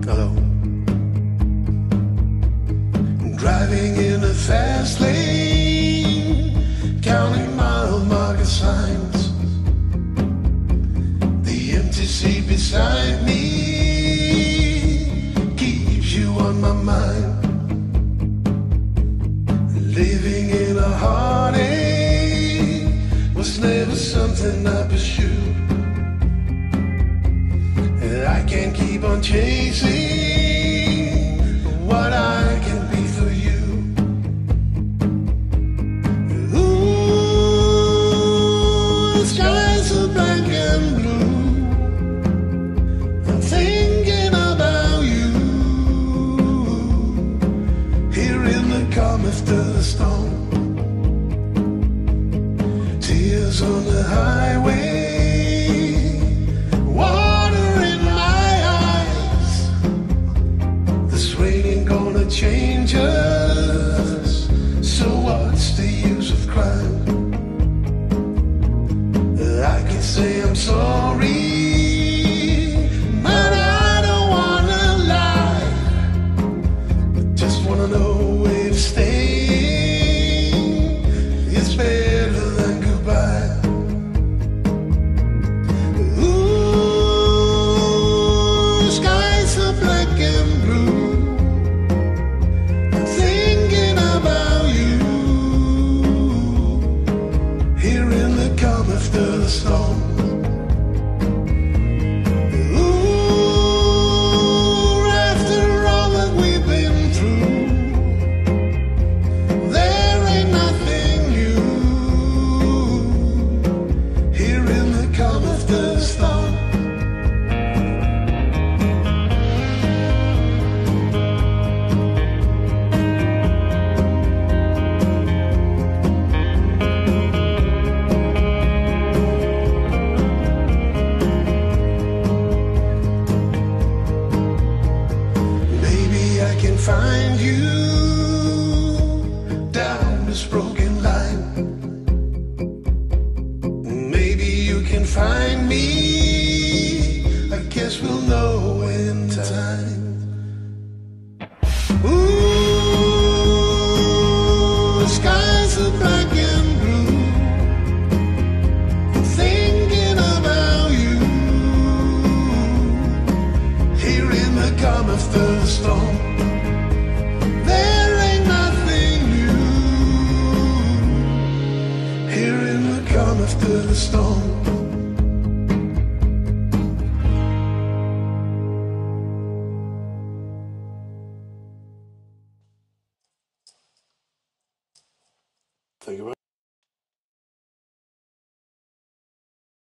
Hello. Driving in a fast lane, counting mile marker signs. The empty seat beside me keeps you on my mind. Living in a heartache was never something I pursued. I can't keep on chasing what I can be for you. Ooh, the skies are black and blue. I'm thinking about you. Here in the calm after the storm, tears on the highway. Change us, so what's the use of crying? I can say I'm sorry, but I don't wanna lie. I just wanna know if staying is better than goodbye. Ooh, skies are black and blue. After the storm, ooh, after all that we've been through, there ain't nothing new. Here in the calm after the storm. Find you down this broken line. Maybe you can find me. I guess we'll know in time. Ooh, the skies are black and blue. I'm thinking about you. Here in the calm after the storm. After the storm. Think about